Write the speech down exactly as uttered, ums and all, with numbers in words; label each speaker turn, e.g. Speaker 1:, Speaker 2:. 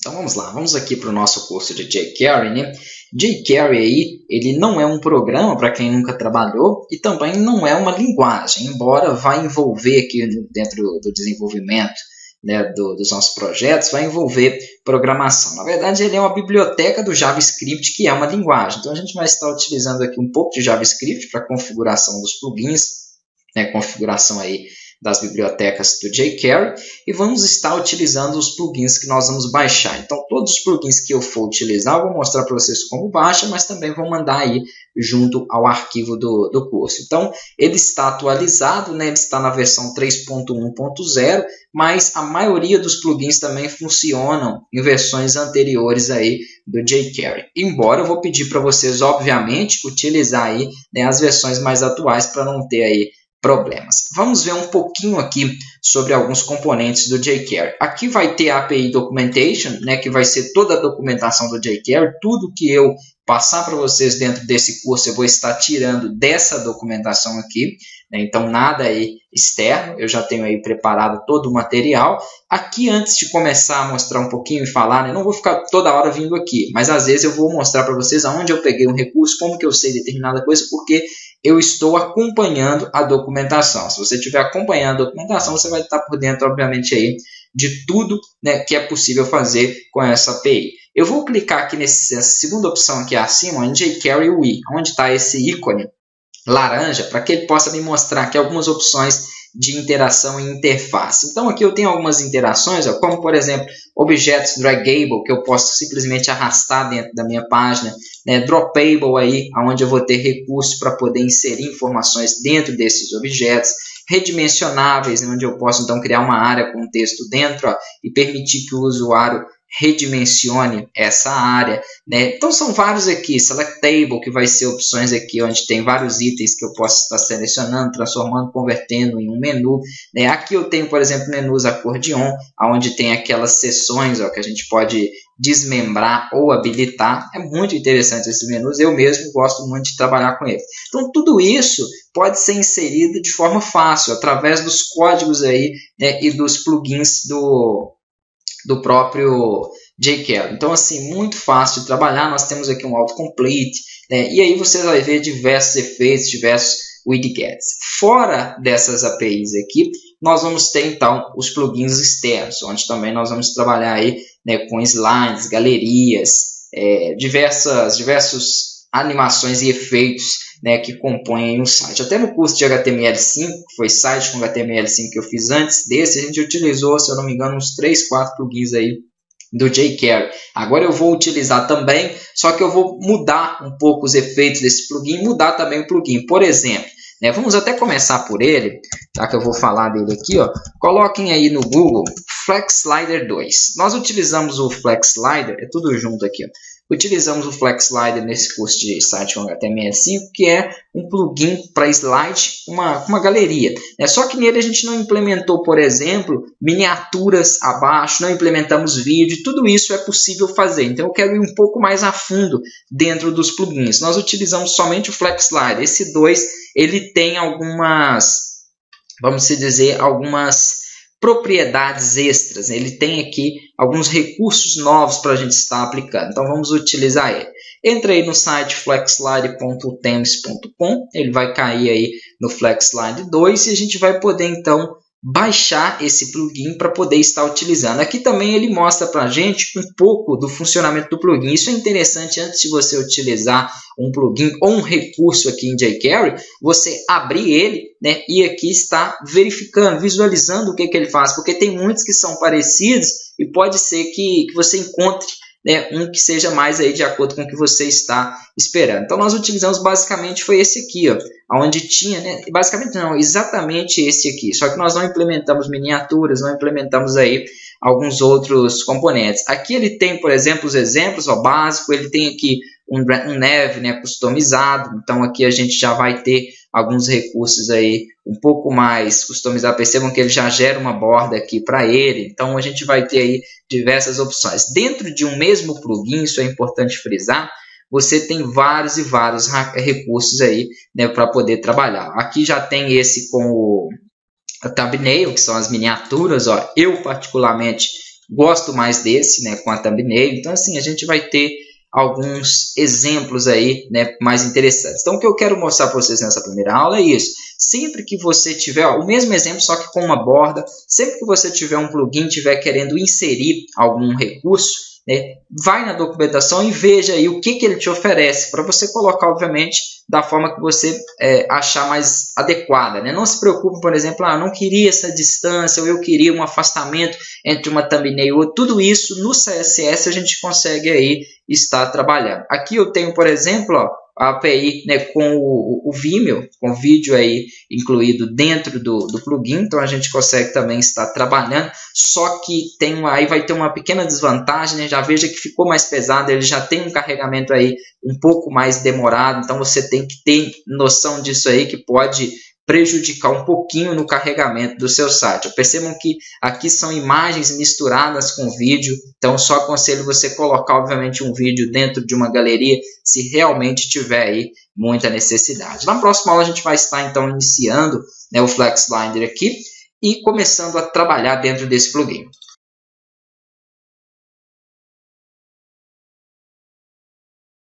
Speaker 1: Então vamos lá, vamos aqui para o nosso curso de jQuery, né? jQuery aí, ele não é um programa para quem nunca trabalhou e também não é uma linguagem, embora vá envolver aqui dentro do desenvolvimento, né, do, dos nossos projetos, vai envolver programação. Na verdade, ele é uma biblioteca do JavaScript, que é uma linguagem. Então a gente vai estar utilizando aqui um pouco de JavaScript para configuração dos plugins, né, configuração aí das bibliotecas do jQuery, e vamos estar utilizando os plugins que nós vamos baixar. Então, todos os plugins que eu for utilizar, eu vou mostrar para vocês como baixa, mas também vou mandar aí junto ao arquivo do, do curso. Então, ele está atualizado, né? Ele está na versão três ponto um ponto zero, mas a maioria dos plugins também funcionam em versões anteriores aí do jQuery. Embora eu vou pedir para vocês, obviamente, utilizar aí, né, as versões mais atuais para não ter aí problemas. Vamos ver um pouquinho aqui sobre alguns componentes do jQuery. Aqui vai ter a A P I Documentation, né, que vai ser toda a documentação do jQuery. Tudo que eu passar para vocês dentro desse curso, eu vou estar tirando dessa documentação aqui, né? Então, nada aí externo. Eu já tenho aí preparado todo o material. Aqui, antes de começar a mostrar um pouquinho e falar, né, não vou ficar toda hora vindo aqui, mas às vezes eu vou mostrar para vocês aonde eu peguei um recurso, como que eu sei determinada coisa, porque eu estou acompanhando a documentação. Se você estiver acompanhando a documentação, você vai estar por dentro, obviamente, aí, de tudo, né, que é possível fazer com essa A P I. Eu vou clicar aqui nessa segunda opção aqui acima, em jQuery U I, onde está esse ícone laranja, para que ele possa me mostrar aqui algumas opções de interação e interface. Então, aqui eu tenho algumas interações, ó, como, por exemplo, objetos draggable, que eu posso simplesmente arrastar dentro da minha página, né, droppable, aí, onde eu vou ter recursos para poder inserir informações dentro desses objetos, redimensionáveis, onde eu posso, então, criar uma área com texto dentro, ó, e permitir que o usuário redimensione essa área, né? Então são vários aqui, selectable, que vai ser opções aqui onde tem vários itens que eu posso estar selecionando, transformando, convertendo em um menu, né? Aqui eu tenho, por exemplo, menus acordeon, onde tem aquelas seções, ó, que a gente pode desmembrar ou habilitar. É muito interessante esses menus, eu mesmo gosto muito de trabalhar com eles. Então tudo isso pode ser inserido de forma fácil, através dos códigos aí, né, e dos plugins do do próprio jQuery. Então, assim, muito fácil de trabalhar. Nós temos aqui um autocomplete, né? E aí você vai ver diversos efeitos, diversos widgets. Fora dessas A P Is aqui, nós vamos ter, então, os plugins externos, onde também nós vamos trabalhar aí, né, com slides, galerias, é, diversas, diversos animações e efeitos, né, que compõem o site. Até no curso de H T M L cinco, que foi site com H T M L cinco que eu fiz antes desse, a gente utilizou, se eu não me engano, uns três, quatro plugins aí do jQuery. Agora eu vou utilizar também, só que eu vou mudar um pouco os efeitos desse plugin, mudar também o plugin. Por exemplo, né, vamos até começar por ele, já que eu vou falar dele aqui, ó. Coloquem aí no Google Flex Slider dois. Nós utilizamos o Flex Slider, é tudo junto aqui, ó. Utilizamos o Flex Slider nesse curso de site com H T M L cinco, que é um plugin para slide, uma, uma galeria. É só que nele a gente não implementou, por exemplo, miniaturas abaixo, não implementamos vídeo, tudo isso é possível fazer. Então eu quero ir um pouco mais a fundo dentro dos plugins. Nós utilizamos somente o Flex Slider. Esse dois, ele tem algumas, vamos dizer, algumas propriedades extras. Ele tem aqui alguns recursos novos para a gente estar aplicando. Então vamos utilizar ele. Entra aí no site flexslide ponto themes ponto com. Ele vai cair aí no FlexSlide dois e a gente vai poder então baixar esse plugin para poder estar utilizando. Aqui também ele mostra para a gente um pouco do funcionamento do plugin. Isso é interessante antes de você utilizar um plugin ou um recurso aqui em jQuery, você abrir ele, né, e aqui está verificando, visualizando o que, que ele faz, porque tem muitos que são parecidos e pode ser que, que você encontre, né, um que seja mais aí de acordo com o que você está esperando. Então nós utilizamos basicamente foi esse aqui, ó, onde tinha, né, basicamente não, exatamente esse aqui, só que nós não implementamos miniaturas, não implementamos aí alguns outros componentes. Aqui ele tem, por exemplo, os exemplos, ó, básico, ele tem aqui um, um nav, né, customizado, então aqui a gente já vai ter alguns recursos aí um pouco mais customizados. Percebam que ele já gera uma borda aqui para ele, então a gente vai ter aí diversas opções. Dentro de um mesmo plugin, isso é importante frisar, você tem vários e vários recursos aí, né, para poder trabalhar. Aqui já tem esse com o thumbnail, que são as miniaturas, ó. Eu particularmente gosto mais desse, né, com a thumbnail. Então assim, a gente vai ter alguns exemplos aí, né, mais interessantes. Então o que eu quero mostrar para vocês nessa primeira aula é isso. Sempre que você tiver, ó, o mesmo exemplo, só que com uma borda, sempre que você tiver um plugin, tiver querendo inserir algum recurso, né, vai na documentação e veja aí o que, que ele te oferece, para você colocar, obviamente, da forma que você é, achar mais adequada, né? Não se preocupe, por exemplo, ah, eu não queria essa distância, ou eu queria um afastamento entre uma thumbnail e outra. Tudo isso no C S S a gente consegue aí estar trabalhando. Aqui eu tenho, por exemplo, ó, a A P I, né, com o, o Vimeo, com o vídeo aí incluído dentro do, do plugin, então a gente consegue também estar trabalhando, só que tem uma, aí vai ter uma pequena desvantagem, né? Já veja que ficou mais pesado, ele já tem um carregamento aí um pouco mais demorado, então você tem que ter noção disso aí, que pode prejudicar um pouquinho no carregamento do seu site. Percebam que aqui são imagens misturadas com vídeo, então só aconselho você colocar, obviamente, um vídeo dentro de uma galeria se realmente tiver aí muita necessidade. Na próxima aula a gente vai estar então iniciando, né, o FlexBinder aqui e começando a trabalhar dentro desse plugin.